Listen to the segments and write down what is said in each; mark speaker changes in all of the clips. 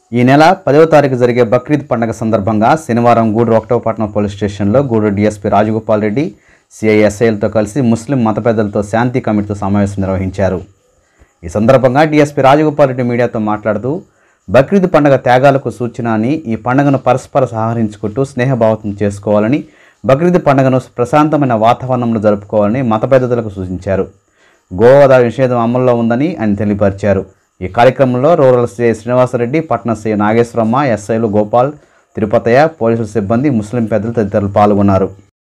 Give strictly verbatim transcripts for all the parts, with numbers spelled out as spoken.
Speaker 1: ఈ నెల పదవ తారీఖు జరిగే బక్రీద్ పండుగ సందర్భంగా శనివారం గూడూరు ఒకటవ పట్టణ పోలీస్ స్టేషన్లో గూడూరు డీఎస్పీ రాజగోపాల్ రెడ్డి సిఐ ఎస్ఐలతో కలిసి ముస్లిం మత పెద్దలతో శాంతి కమిటీతో సమావేశం నిర్వహించారు. ఈ సందర్భంగా డీఎస్పీ రాజగోపాల్ రెడ్డి మీడియాతో మాట్లాడుతూ బక్రీద్ పండుగ త్యాగాలకు సూచన అని, ఈ పండుగను పరస్పర సహకరించుకుంటూ స్నేహభావం చేసుకోవాలని, బక్రీద్ పండుగను ప్రశాంతమైన వాతావరణంలో జరుపుకోవాలని మత పెద్దలకు సూచించారు. గోవధ నిషేధం అమల్లో ఉందని ఆయన తెలియపరిచారు. ఈ కార్యక్రమంలో రూరల్ సిఐ శ్రీనివాసరెడ్డి, పట్టణ సిఐ నాగేశ్వరమ్మ, ఎస్ఐలు గోపాల్, తిరుపతయ్య, పోలీసుల సిబ్బంది, ముస్లిం పెద్దలు తదితరులు పాల్గొన్నారు.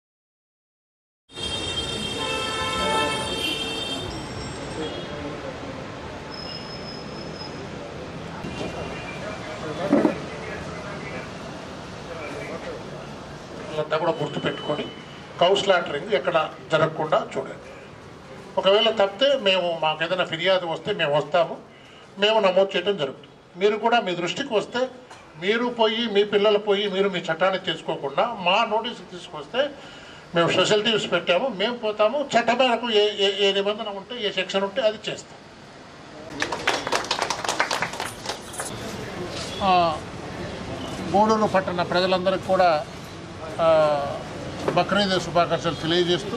Speaker 2: కూడా గుర్తుపెట్టుకొని కౌస్లాటరింగ్ ఎక్కడ జరగకుండా చూడండి. ఒకవేళ తప్పితే మేము మాకు ఏదైనా ఫిర్యాదు వస్తే మేము వస్తాము, మేము నమోదు చేయడం జరుగుతుంది. మీరు కూడా మీ దృష్టికి వస్తే మీరు పోయి మీ పిల్లలు పోయి మీరు మీ చట్టాన్ని తీసుకోకుండా మా నోటీసుకు తీసుకొస్తే మేము స్పెషల్ టీమ్స్ పెట్టాము, మేము పోతాము, చట్ట మేరకు ఏ ఏ నిబంధన ఉంటే ఏ సెక్షన్ ఉంటే అది చేస్తాం. గూడూరు పట్టణ ప్రజలందరికీ కూడా బక్రీద్ శుభాకాంక్షలు తెలియజేస్తూ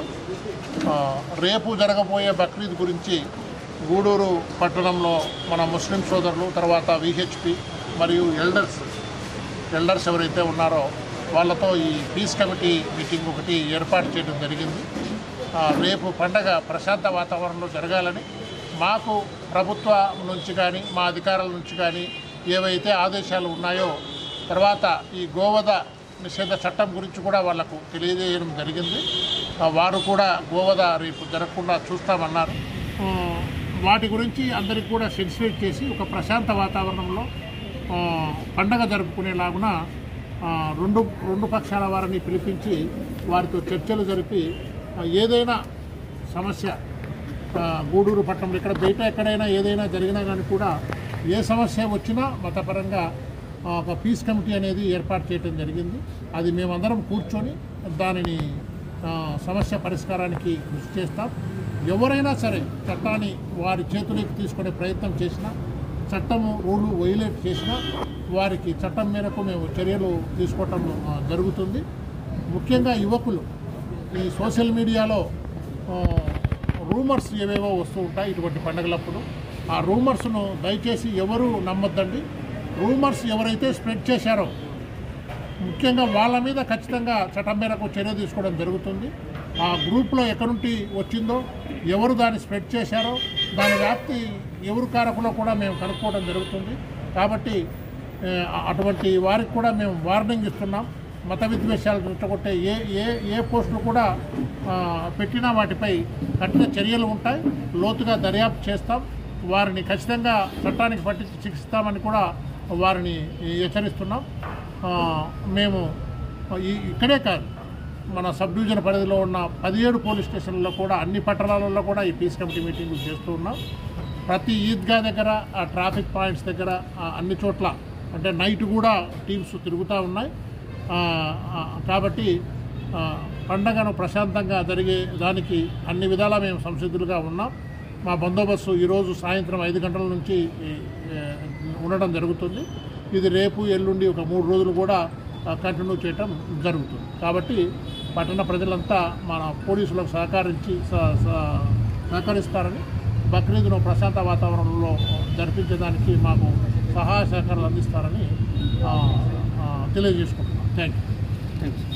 Speaker 2: రేపు జరగబోయే బక్రీద్ గురించి గూడూరు పట్టణంలో మన ముస్లిం సోదరులు, తర్వాత విహెచ్పి మరియు ఎల్డర్స్ ఎల్డర్స్ ఎవరైతే ఉన్నారో వాళ్ళతో ఈ పీస్ కమిటీ మీటింగ్ ఒకటి ఏర్పాటు చేయడం జరిగింది. రేపు పండగ ప్రశాంత వాతావరణంలో జరగాలని, మాకు ప్రభుత్వం నుంచి కానీ మా అధికారుల నుంచి కానీ ఏవైతే ఆదేశాలు ఉన్నాయో, తర్వాత ఈ గోవధ నిషేధ చట్టం గురించి కూడా వాళ్లకు తెలియజేయడం జరిగింది. వారు కూడా గోవధ రేపు జరగకుండా చూస్తామన్నారు. వాటి గురించి అందరికీ కూడా సెన్సిటైజ్ చేసి ఒక ప్రశాంత వాతావరణంలో పండగ జరుపుకునేలాగున రెండు రెండు పక్షాల వారిని పిలిపించి వారితో చర్చలు జరిపి ఏదైనా సమస్య గూడూరు పట్టణంలో ఇక్కడ బయట ఎక్కడైనా ఏదైనా జరిగినా కానీ కూడా ఏ సమస్య వచ్చినా మతపరంగా ఒక పీస్ కమిటీ అనేది ఏర్పాటు చేయడం జరిగింది. అది మేమందరం కూర్చొని దానిని సమస్య పరిష్కారానికి కృషి చేస్తాం. ఎవరైనా సరే చట్టాన్ని వారి చేతులకు తీసుకునే ప్రయత్నం చేసినా, చట్టము రూలు వైలేట్ చేసినా వారికి చట్టం మేరకు మేము చర్యలు తీసుకోవటం జరుగుతుంది. ముఖ్యంగా యువకులు ఈ సోషల్ మీడియాలో రూమర్స్ ఏవేవో వస్తూ ఉంటాయి ఇటువంటి పండుగలప్పుడు. ఆ రూమర్స్ను దయచేసి ఎవరు నమ్మొద్దండి. రూమర్స్ ఎవరైతే స్ప్రెడ్ చేశారో ముఖ్యంగా వాళ్ళ మీద ఖచ్చితంగా చట్టం మేరకు చర్య తీసుకోవడం జరుగుతుంది. ఆ గ్రూప్లో ఎక్కడి నుండి వచ్చిందో, ఎవరు దాన్ని స్ప్రెడ్ చేశారో, దాని వ్యాప్తి ఎవరు కారకులో కూడా మేము కనుక్కోవడం జరుగుతుంది. కాబట్టి అటువంటి వారికి కూడా మేము వార్నింగ్ ఇస్తున్నాం. మత విద్వేషాలు రెచ్చగొట్టే ఏ ఏ ఏ పోస్టులు కూడా పెట్టినా వాటిపై కఠిన చర్యలు ఉంటాయి. లోతుగా దర్యాప్తు చేస్తాం. వారిని ఖచ్చితంగా చట్టానికి పట్టించి శిక్షిస్తామని కూడా వారిని హెచ్చరిస్తున్నాం. మేము ఇక్కడే కాదు, మన సబ్ డివిజన్ పరిధిలో ఉన్న పదిహేడు పోలీస్ స్టేషన్లలో కూడా అన్ని పట్టణాలలో కూడా ఈ పీస్ కమిటీ మీటింగ్లు చేస్తూ ఉన్నాం. ప్రతి ఈద్గా దగ్గర, ఆ ట్రాఫిక్ పాయింట్స్ దగ్గర, అన్ని చోట్ల అంటే నైట్ కూడా టీమ్స్ తిరుగుతూ ఉన్నాయి. కాబట్టి పండగను ప్రశాంతంగా జరిగే దానికి అన్ని విధాలా మేము సంసిద్ధులుగా ఉన్నాం. మా బందోబస్తు ఈరోజు సాయంత్రం ఐదు గంటల నుంచి ఉండడం జరుగుతుంది. ఇది రేపు ఎల్లుండి ఒక మూడు రోజులు కూడా కంటిన్యూ చేయటం జరుగుతుంది. కాబట్టి పట్టణ ప్రజలంతా మన పోలీసులకు సహకరించి సహకరిస్తారని, బక్రీద్ను ప్రశాంత వాతావరణంలో జరిపించడానికి మాకు సహాయ సహకారాలు అందిస్తారని తెలియజేసుకుంటున్నాం. Thank you.